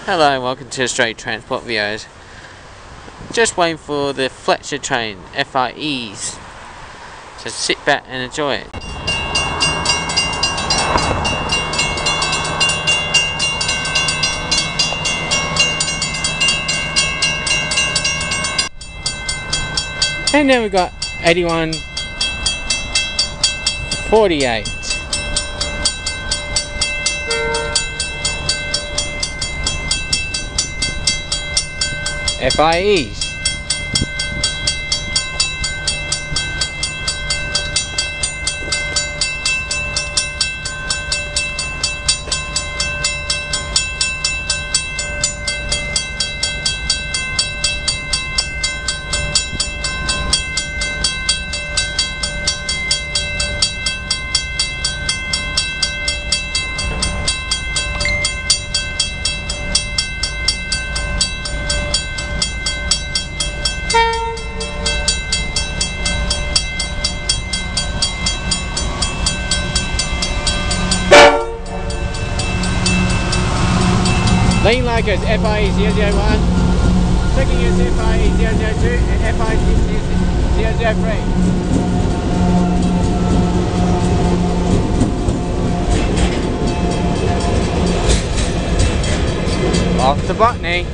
Hello and welcome to Australia Transport Videos. Just waiting for the Fletcher train, FIEs. So sit back and enjoy it. And then we got 8148. FIEs. Lane Lagos FIE 001, second is FIE 002 and FIE 003. Off to Botany.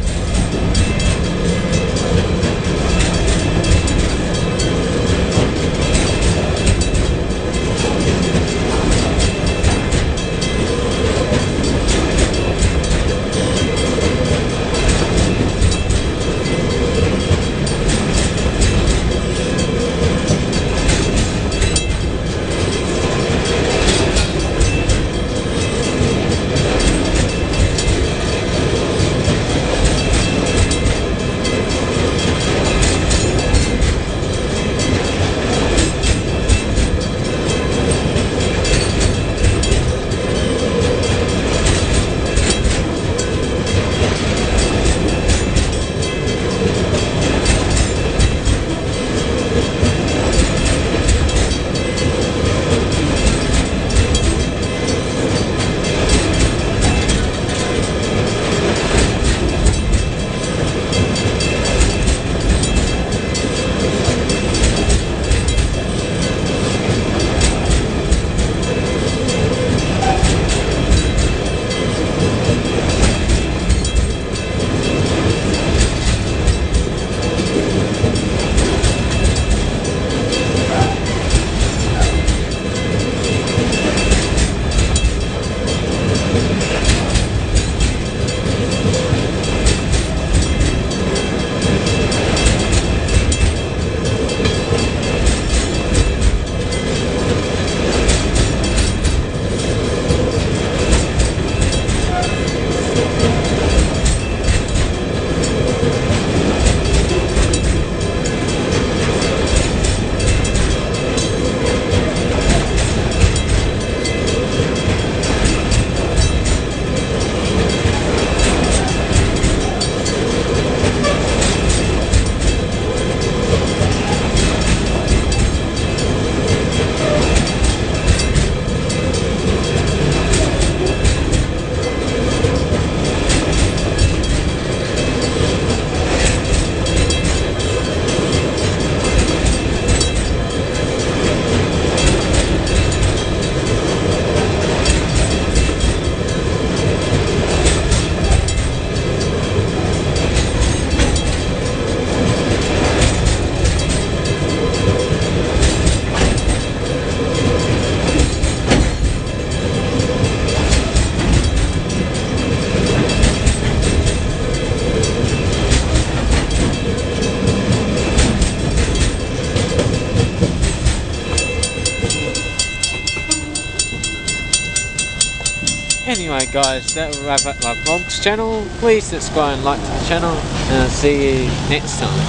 Anyway guys, that will wrap up my vlogs channel. Please subscribe and like to the channel and I'll see you next time.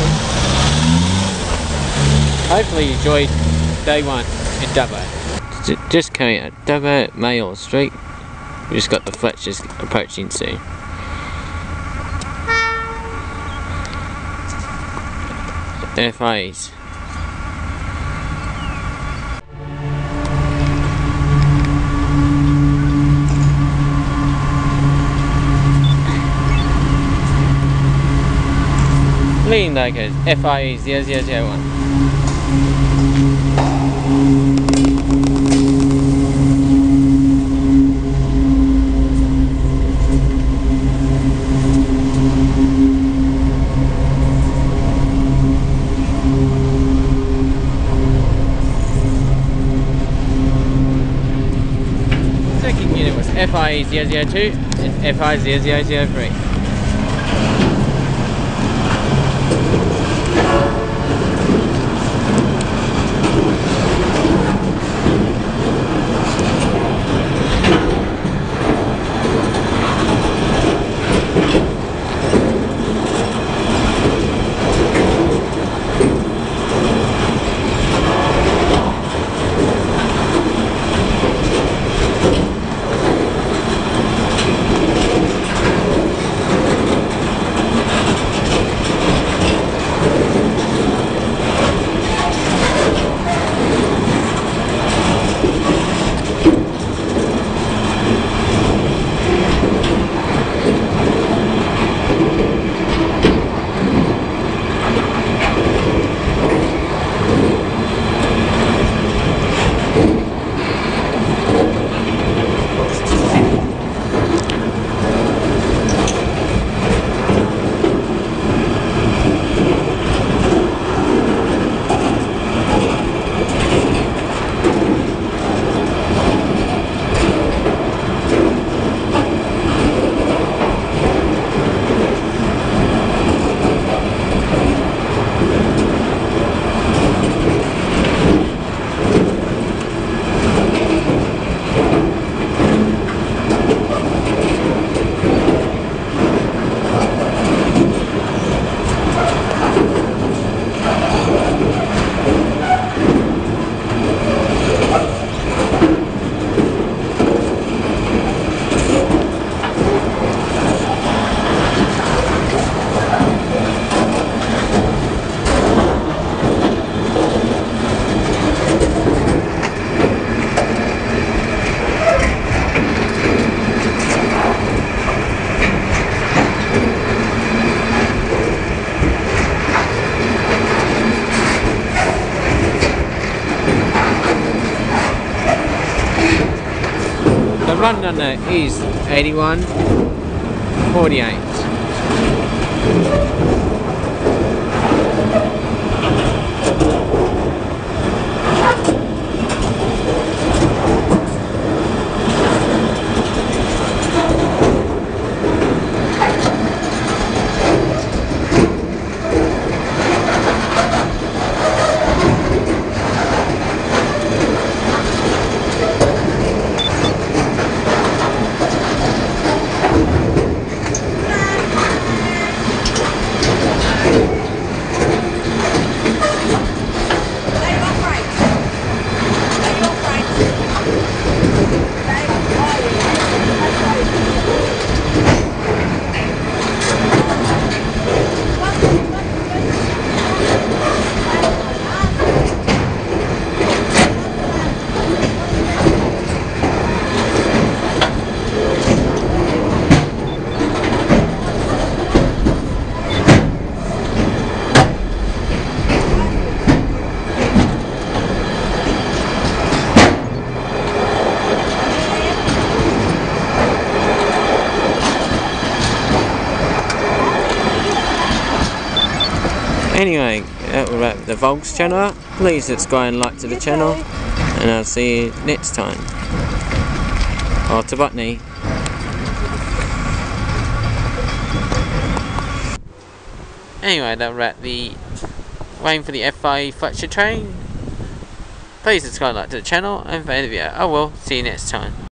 Hopefully you enjoyed day one in Dubbo. Just coming out Dubbo at Mayor Street. We just got the Fletchers approaching soon. FIEs. clean locos, FIE 0001. Second unit was FIE 002 and FI 0003. The run number is 8148. Anyway, that will wrap the Vlogs channel up. Please subscribe and like to the channel, and I'll see you next time. Artabutney. Anyway, that'll wrap the waiting for the FIE Fletcher train. Please subscribe and like to the channel, and for the video, I will see you next time.